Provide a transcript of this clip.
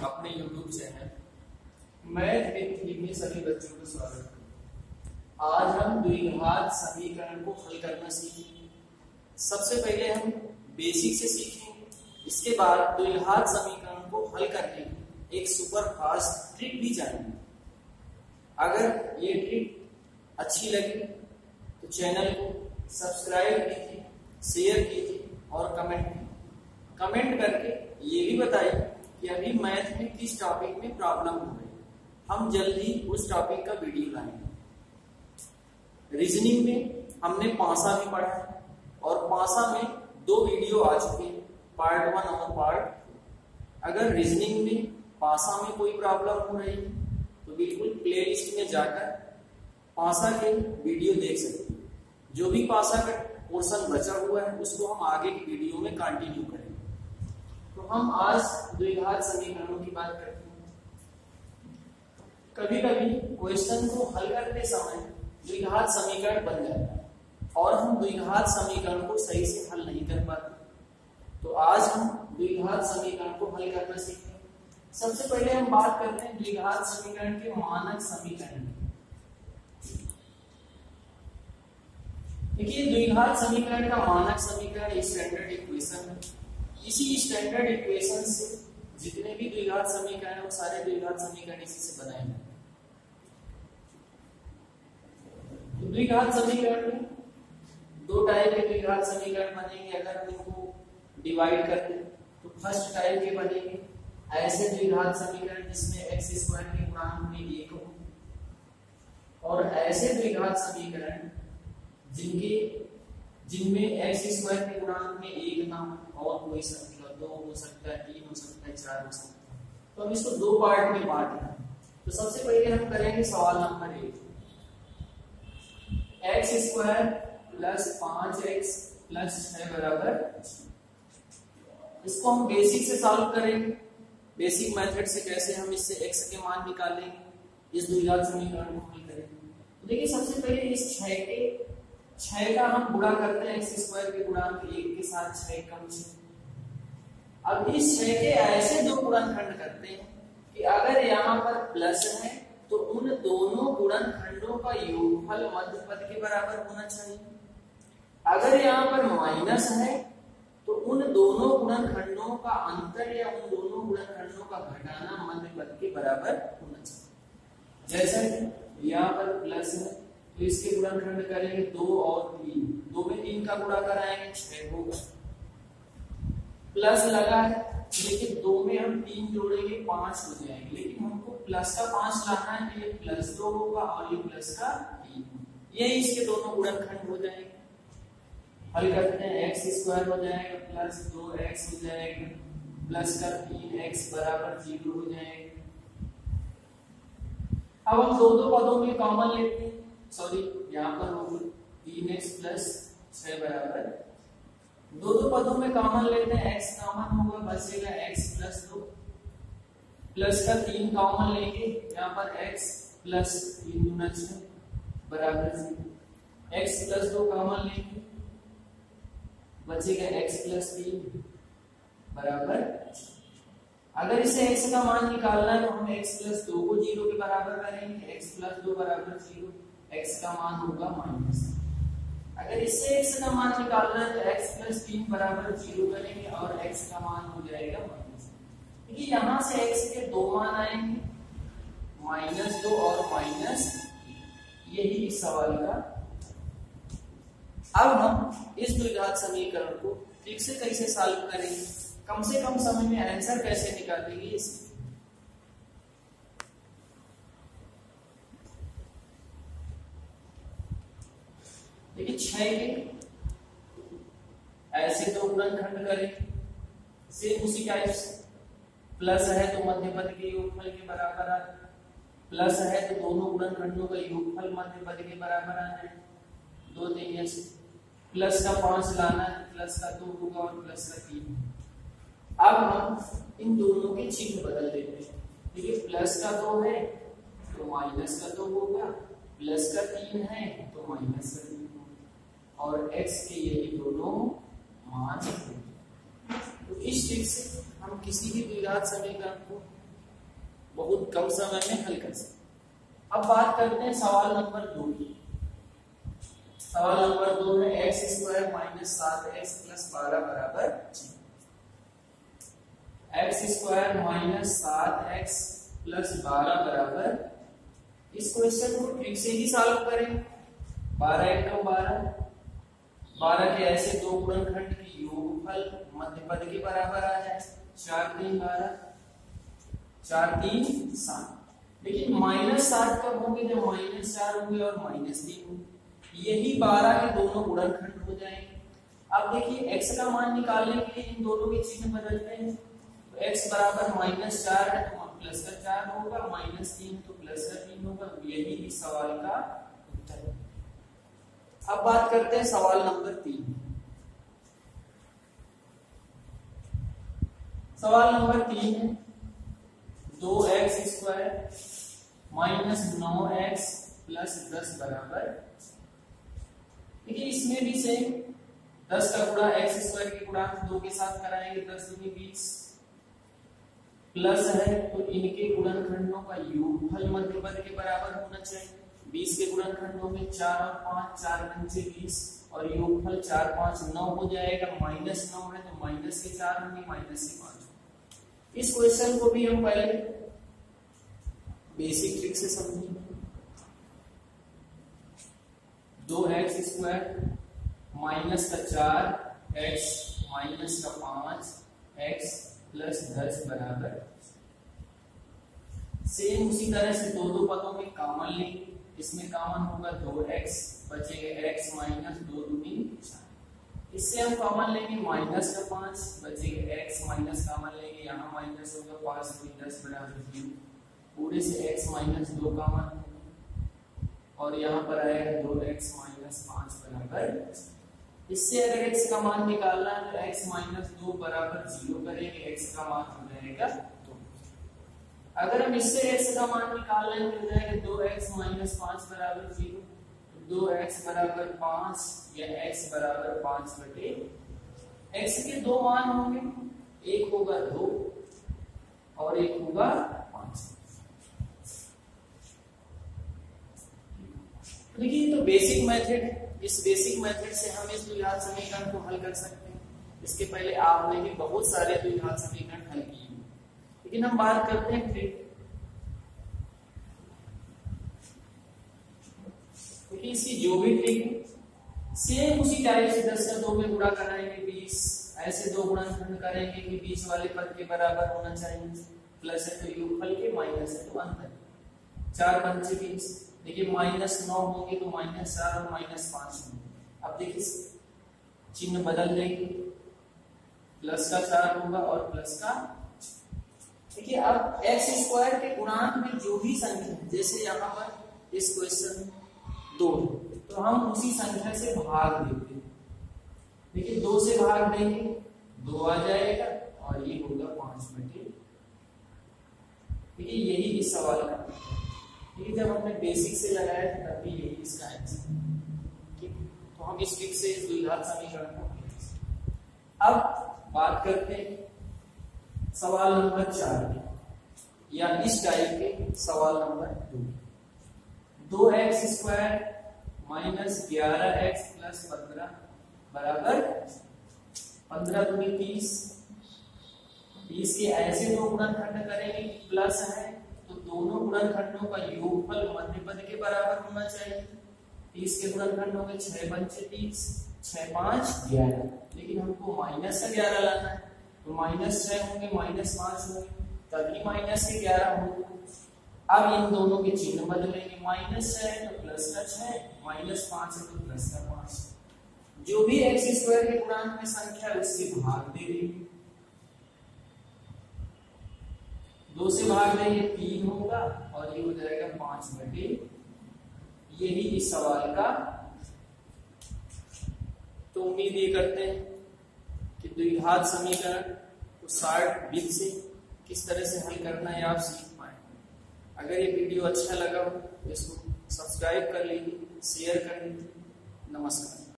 अपने YouTube channel math with Bhim में सभी बच्चों का स्वागत है। आज हम द्विघात समीकरण को हल करना सीखेंगे। सबसे पहले हम बेसिक से सीखेंगे, इसके बाद द्विघात समीकरण को हल करने की एक सुपर फास्ट ट्रिक भी जानेंगे। अगर ये ट्रिक अच्छी लगी तो चैनल को सब्सक्राइब कीजिए, शेयर कीजिए और कमेंट करके ये भी बताइए कि अभी मैथ में किस टॉपिक में प्रॉब्लम हो रही है। हम जल्दी उस टॉपिक का वीडियो लाएंगे। रीजनिंग में हमने पासा भी पढ़ा है और पासा में 2 वीडियो आ चुके हैं, पार्ट 1 और पार्ट 2। अगर रीजनिंग में पासा में कोई प्रॉब्लम हो रही है तो बिल्कुल प्लेलिस्ट में जाकर पासा के वीडियो देख सकते हैं। जो भी पासा का पोर्शन बचा हुआ है उसको हम आगे की वीडियो में कंटिन्यू करेंगे। तो हम आज द्विघात समीकरणों की बात करते हैं। कभी कभी क्वेश्चन को हल करते समय द्विघात समीकरण बन जाता है और हम द्विघात समीकरण को सही से हल नहीं कर पाते। तो आज हम द्विघात समीकरण को हल करना सीखेंगे। सबसे पहले हम बात करते हैं द्विघात समीकरण के मानक समीकरण। देखिए, द्विघात समीकरण का मानक समीकरण स्टैंडर्ड इक्वेशन है। इसी स्टैंडर्ड इक्वेशन से जितने भी द्विघात समीकरण है वो सारे द्विघात समीकरण इसी से बनाए हैं। तो द्विघात समीकरण में 2 टाइप के द्विघात समीकरण बनेंगे। अगर हम इनको डिवाइड करते हैं तो फर्स्ट टाइप के बनेंगे ऐसे द्विघात समीकरण जिसमें x स्क्वायर के गुणांक में 1 हो, और ऐसे द्विघात समीकरण जिनमें x स्क्वायर के गुणांक में 1 ना हो और कोई संख्या 2 हो सकता है, 3 हो सकता है, 4 हो सकता है। तो हम इसको 2 पार्ट में बांट रहे हैं। तो सबसे पहले हम करेंगे सवाल नंबर 1, x square plus 5x plus 6 बराबर। इसको हम बेसिक से सॉल्व करेंगे। बेसिक मेथड से कैसे हम इससे x के मान निकालेंगे, इस द्विघात समीकरण को हल करेंगे। देखिए, सबसे पहले इस 6 का हम गुणा करते हैं x स्क्वायर के गुणांक 1 के साथ 6 कम 6। अब इस 6 के ऐसे 2 गुणनखंड करते हैं कि अगर यहाँ पर प्लस है तो उन दोनों गुणनखंडों का योगफल मध्य पद के बराबर होना चाहिए। अगर यहाँ पर माइनस है तो उन दोनों गुणनखंडों का अंतर या उन दोनों गुणनखंडों का घटाना मध्य पद के बराबर होना चाहिए। जैसा कि यहाँ पर प्लस है तो इसके गुणनखंड करेंगे 2 और 3, 2 में 3 का गुणा कराएंगे 6 होगा। प्लस लगा है लेकिन 2 में हम 3 जोड़ेंगे 5 हो जाएंगे, लेकिन हमको प्लस का 5 लाना है तो ये प्लस 2 होगा और ये प्लस का 3। ये इसके दोनों गुणनखंड हो जाएंगे। हल करते हैं, x स्क्वायर हो जाएगा प्लस 2x हो जाएगा प्लस का 3x बराबर 0 हो जाएगा। अब हम दो पदों में कॉमन लेते हैं, सॉरी यहाँ पर होगा 3x प्लस 6 बराबर। दो पदों में कॉमन लेते हैं, x कॉमन होगा बचेगा x प्लस 2 प्लस का 3 कॉमन लेंगे, यहाँ पर x प्लस 3 गुना 6 बराबर 0। x प्लस 2 कॉमन लेंगे बचेगा x प्लस 3 बराबर। अगर इसे x का मान निकालना है तो हम x प्लस 2 को 0 के बराबर करेंगे, x प्लस 2 बराबर 0, x का मान होगा माइनस। अगर इससे x का मान निकालना है तो x प्लस 3 बराबर 0 करेंगे और x का मान हो जाएगा माइनस। देखिए, यहाँ से x के 2 मान आएंगे, -2 और माइनस। यही इस सवाल का। अब हम इस द्विघात समीकरण को ठीक से कैसे सॉल्व करेंगे, कम से कम समय में आंसर कैसे निकालेंगे इसके। देखिए, 6 के ऐसे 2 गुणनखंड करें सेम उसी टाइप से। प्लस है तो मध्य पद के योगफल के बराबर आ जाए, प्लस है तो दोनों गुणनखंडों का योगफल मध्य पद के बराबर आ जाए। 2 3 ऐसे प्लस का 5 लाना है, प्लस का 2 होगा और प्लस का 3। अब हम इन दोनों के चिन्ह बदल देते हैं। देखिए, प्लस का 2 है तो माइनस का 2 होगा, प्लस का 3 है तो माइनस का 3 होगा, और x के यही दोनों मान होंगे। तो इस ट्रिक से हम किसी भी द्विघात समीकरण को बहुत कम समय में हल कर सकते हैं। अब बात करते हैं सवाल नंबर 2 की। सवाल नंबर 2 है x square minus 7x plus 12 बराबर x square minus 7x plus 12 बराबर। इस क्वेश्चन को ट्रिक से ही सॉल्व करें। 12 एकम 12, 12 के ऐसे दो गुणनखंड की योगफल मध्य पद के बराबर आ जाए। 4 3 12, 4 3 7। लेकिन -7 कब होंगे? जब -4 होंगे और -3 होंगे। यही 12 के दोनों गुणनखंड हो जाएंगे। अब देखिए x का मान निकालने के लिए इन दोनों के चिन्ह बदलते हैं। तो x बराबर -4 है तो प्लस का 4 होगा, -3 तो प्लस का 3 होगा। यही इस सवाल का उत्तर है। अब बात करते हैं सवाल नंबर 3। सवाल नंबर 3 है 2x square minus 9x plus 10 बराबर। देखिए इसमें भी सेम 10 का गुणा x स्क्वायर के गुणांक 2 के साथ कराएंगे। 10 दूनी 20 प्लस है तो इनके गुणनखंडों का योगफल मध्य पद के बराबर होना चाहिए। 20 के गुणनखंडों में 4 और 5, 4 पंचे 20 और योगफल 4 5 9 हो जाएगा। -9 है तो माइनस के 4 होंगे, माइनस के 5। इस क्वेश्चन को भी हम पहले बेसिक ट्रिक से समझेंगे। 2x स्क्वायर माइनस का 4x माइनस का 5x प्लस 10 बराबर। सेम उसी तरह से दो पदों में कॉमन लेंगे। इसमें कॉमन होगा 2x, बचेगा x माइनस 2 दूनी 4। इससे हम कॉमन लेंगे माइनस का 5, बचेगा x माइनस कॉमन लेंगे, यहाँ माइनस होगा 5 दूनी 10 बराबर 0। पूरे से x माइनस 2 कॉमन और यहाँ पर आएगा 2x माइनस 5 बराबर। इससे अगर x का मान निकालना है तो x माइनस 2 बराबर 0 करेंगे, x का मान हो जाएगा 2। अगर हम इससे x का मान निकालना है तो हो जाएगा 2x माइनस 5 बराबर 0। 2x बराबर 5 या x बराबर 5 बटे x के दो मान होंगे, एक होगा 2 और एक होगा 5। देखिए तो बेसिक मेथड, इस बेसिक मेथड से हम इस द्विघात समीकरण को हल कर सकते हैं। इसके पहले आपने भी बहुत सारे द्विघात समीकरण हल किए, लेकिन हम बात करते हैं ट्रिक। क्योंकि इसकी जो भी ट्रिक सेम उसी टाइप से 10 का 2 में गुणा कराएंगे 20, ऐसे दो गुणनखंड करेंगे कि बीच वाले पद के बराबर होना चाहिए। प्लस है तो योगफल के, माइनस है तो अंतर। 4 पंचे 20। देखिए -9 होंगे तो -4 और -5 होंगे। अब देखिए चिन्ह बदल देंगे, प्लस का 4 होगा और प्लस का। देखिए अब x स्क्वायर के गुणांक में जो भी संख्या है, जैसे यहाँ पर इस क्वेश्चन 2 तो हम उसी संख्या से भाग देते हैं। देखिए 2 से भाग देंगे 2 आ जाएगा और ये होगा 5 बटे। देखिए यही इस सवाल का, ठीक, जब हमने बेसिक से लगाया था तब भी यही इसका आंसर। ठीक, तो हम इस ट्रिक से इस द्विघात समीकरण को। अब बात करते हैं सवाल नंबर 4 या इस टाइप के सवाल number 2। 2x square minus 11x plus 15 बराबर 15 दूनी 30। 30 के ऐसे दो गुणनखंड करेंगे प्लस है तो दोनों गुणनखंडों का योगफल मध्य पद के बराबर होना चाहिए। 30 के गुणनखंड होंगे 6 पंचे 30, 6 5 11। लेकिन हमको माइनस का 11 लाना है तो -6 होंगे, -5 होंगे, तभी माइनस के 11 होंगे। अब इन दोनों के चिन्ह बदलेंगे, -6 है तो प्लस का 6, -5 है तो प्लस का 5। जो भी x स्क्वायर के गुणांक में संख्या है उससे भाग दे देंगे। 2 से भाग देंगे 3 होगा और ये हो जाएगा 5 बटे। यही इस सवाल का। तो उम्मीद ये करते हैं कि द्विघात समीकरण को शॉर्ट विधि से किस तरह से हल करना है आप सीख पाए। अगर ये वीडियो अच्छा लगा हो तो इसको सब्सक्राइब कर लीजिए, शेयर कर लीजिए। नमस्कार।